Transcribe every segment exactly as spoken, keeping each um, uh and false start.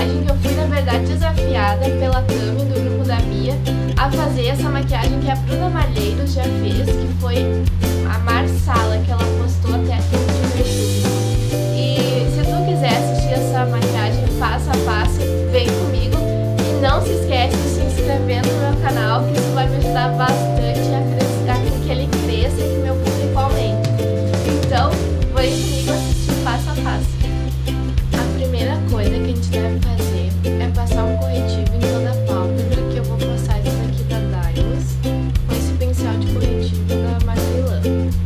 maquiagem que eu fui, na verdade, desafiada pela Tami do grupo da Bia a fazer essa maquiagem que a Bruna Malheiros já fez, que foi a Marsala, que ela postou até aqui no YouTube. E se tu quiser assistir essa maquiagem passo a passo, vem comigo. E não se esquece de se inscrever no meu canal, que isso vai me ajudar bastante a, crescer, a que ele cresça e que meu público aumente. Então, vem comigo assistir passo a passo. A primeira coisa que a gente deve fazer é passar um corretivo em toda a pálpebra, que eu vou passar isso daqui da Dylos, com esse pincel de corretivo da Macrylan.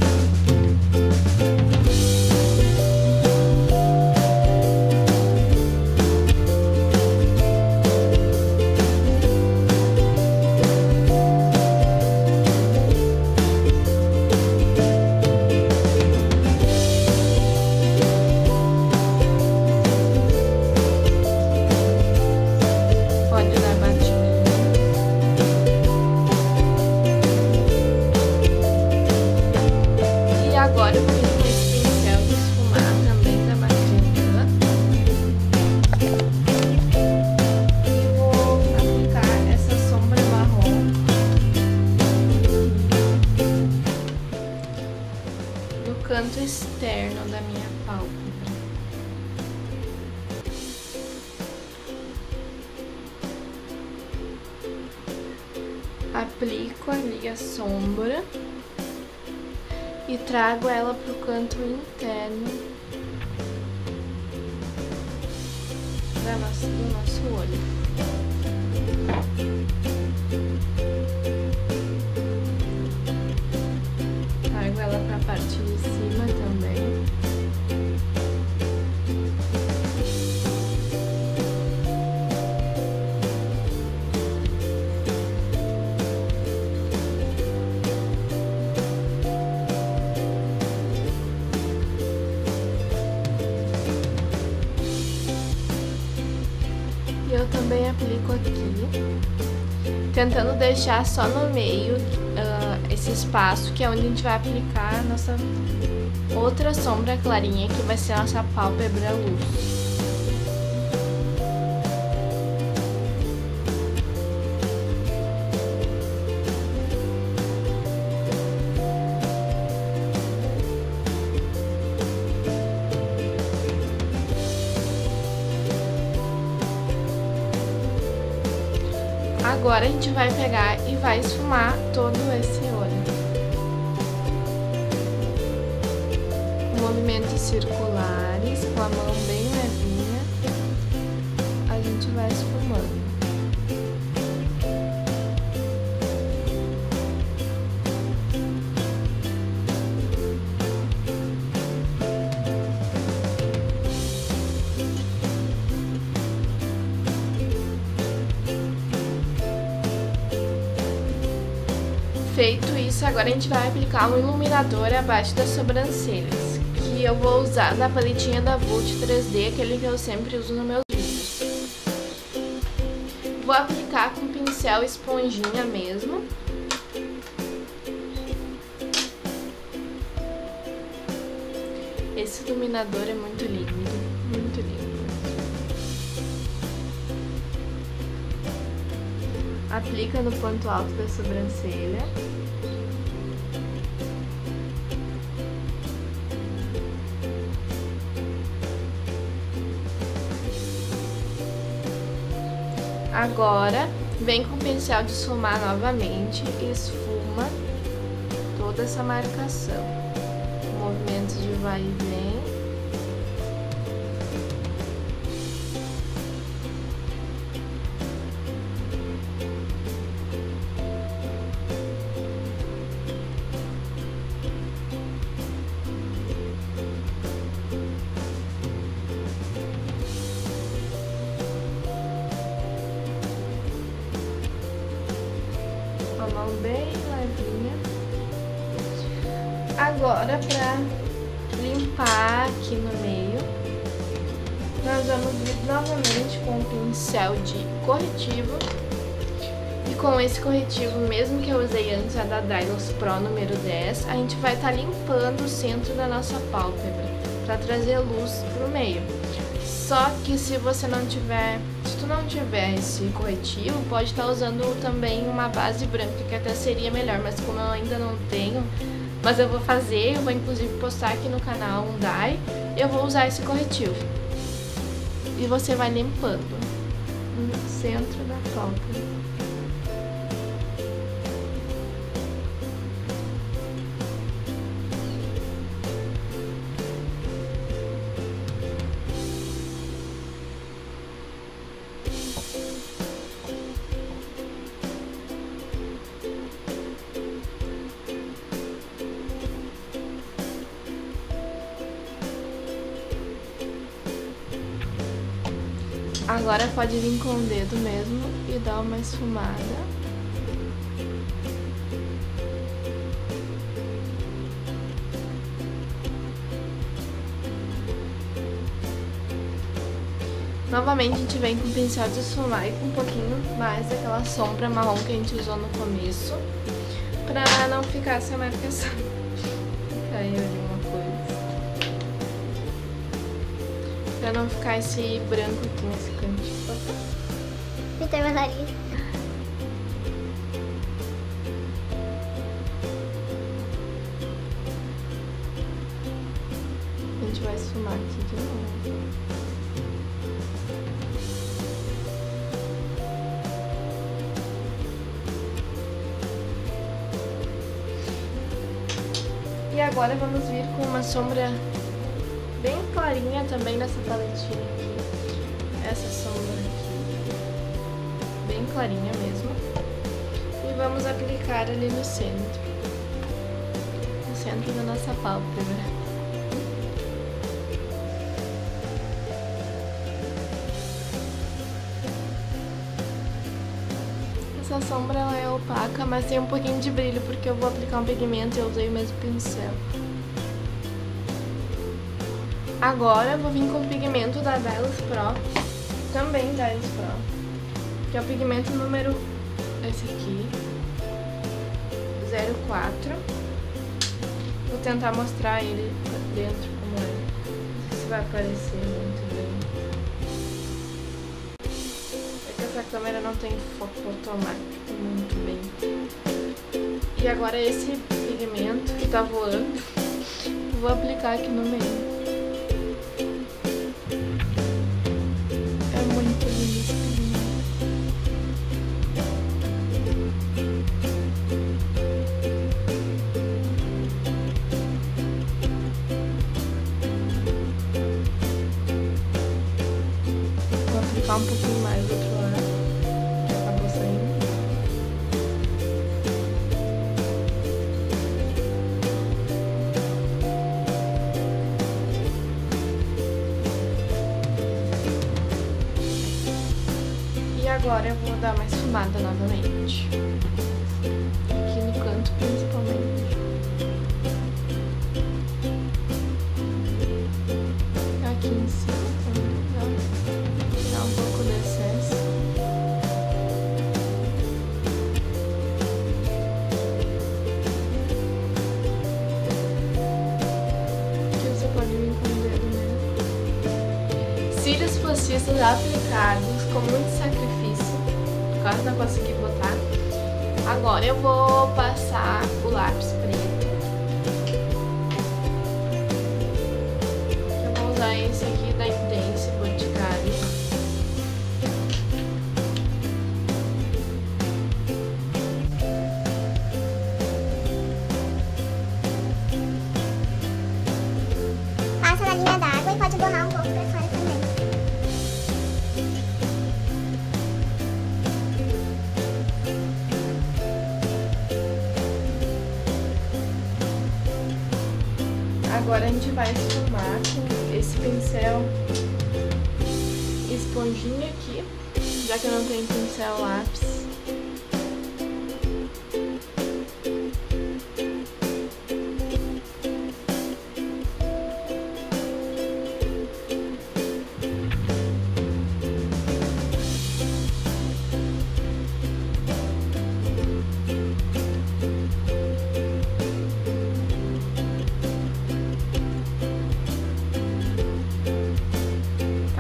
Agora eu vou vir com esse pincel de esfumar também da Macrylan e vou aplicar essa sombra marrom no canto externo da minha pálpebra. Aplico ali a sombra e trago ela pro canto interno da nossa, do nosso olho. Trago ela pra parte de cima também. Eu também aplico aqui, tentando deixar só no meio uh, esse espaço, que é onde a gente vai aplicar a nossa outra sombra clarinha, que vai ser a nossa pálpebra luz. Agora a gente vai pegar e vai esfumar todo esse olho. Movimentos circulares, com a mão bem levinha, a gente vai esfumando. Feito isso, agora a gente vai aplicar um iluminador abaixo das sobrancelhas, que eu vou usar da paletinha da Vult três D, aquele que eu sempre uso nos meus vídeos. Vou aplicar com pincel esponjinha mesmo. Esse iluminador é muito lindo, muito lindo. Aplica no ponto alto da sobrancelha. Agora, vem com o pincel de esfumar novamente e esfuma toda essa marcação. Movimentos de vai e vem. A mão bem levinha. Agora, para limpar aqui no meio, nós vamos vir novamente com o pincel de corretivo. E com esse corretivo, mesmo que eu usei antes, a da Dylos Pro número dez, a gente vai estar tá limpando o centro da nossa pálpebra, para trazer luz pro meio. Só que se você não tiver, se tu não tiver esse corretivo, pode estar usando também uma base branca, que até seria melhor, mas como eu ainda não tenho, mas eu vou fazer, eu vou inclusive postar aqui no canal um dye, eu vou usar esse corretivo. E você vai limpando no centro da pálpebra. Agora pode vir com o dedo mesmo e dar uma esfumada. Novamente a gente vem com o pincel de esfumar e com um pouquinho mais daquela sombra marrom que a gente usou no começo, pra não ficar essa marcação. Caiu ali uma coisa. Pra não ficar esse branco aqui nesse cantinho. Pintei meu nariz. A gente vai esfumar aqui de novo. E agora vamos vir com uma sombra bem clarinha também nessa paletinha aqui. Essa sombra aqui, bem clarinha mesmo. E vamos aplicar ali no centro. No centro da nossa pálpebra. Essa sombra ela é opaca, mas tem um pouquinho de brilho porque eu vou aplicar um pigmento e eu usei o mesmo pincel. Agora eu vou vir com o pigmento da Dylos Pro, também Dylos Pro, que é o pigmento número, esse aqui, zero quatro. Vou tentar mostrar ele dentro como é, não sei se vai aparecer muito bem. É que essa câmera não tem foco automático muito bem. E agora esse pigmento que tá voando, vou aplicar aqui no meio. Um pouquinho mais do outro lado, que acabou saindo. E agora eu vou dar uma esfumada novamente, aqui no canto principalmente. Aqui em cima também dá um pouco de excesso. Aqui você pode vir com o dedo mesmo. Cílios postiços aplicados com muito sacrifício, quase não consegui botar. Agora eu vou passar o lápis preto. Eu vou usar esse aqui da Intense Boticário. Passa na linha d'água e pode borrar um pouco pra fora também. Agora a gente vai esfumar com esse pincel esponjinha aqui, já que eu não tenho pincel lápis.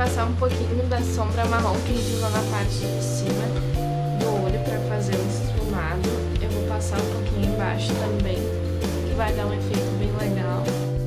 passar um pouquinho da sombra marrom que a gente usou na parte de cima do olho para fazer um esfumado. Eu vou passar um pouquinho embaixo também, que vai dar um efeito bem legal.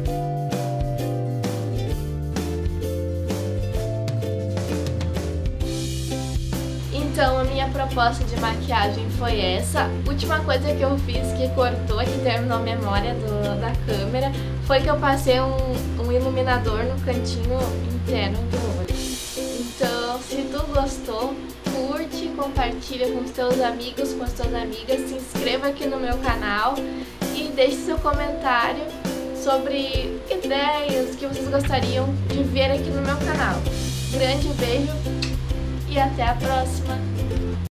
Então a minha proposta de maquiagem foi essa. Última coisa que eu fiz que cortou, que terminou a memória do, da câmera, foi que eu passei um, um iluminador no cantinho interno do olho. Então, se tu gostou, curte, compartilha com os teus amigos, com as tuas amigas, se inscreva aqui no meu canal e deixe seu comentário sobre ideias que vocês gostariam de ver aqui no meu canal. Grande beijo e até a próxima!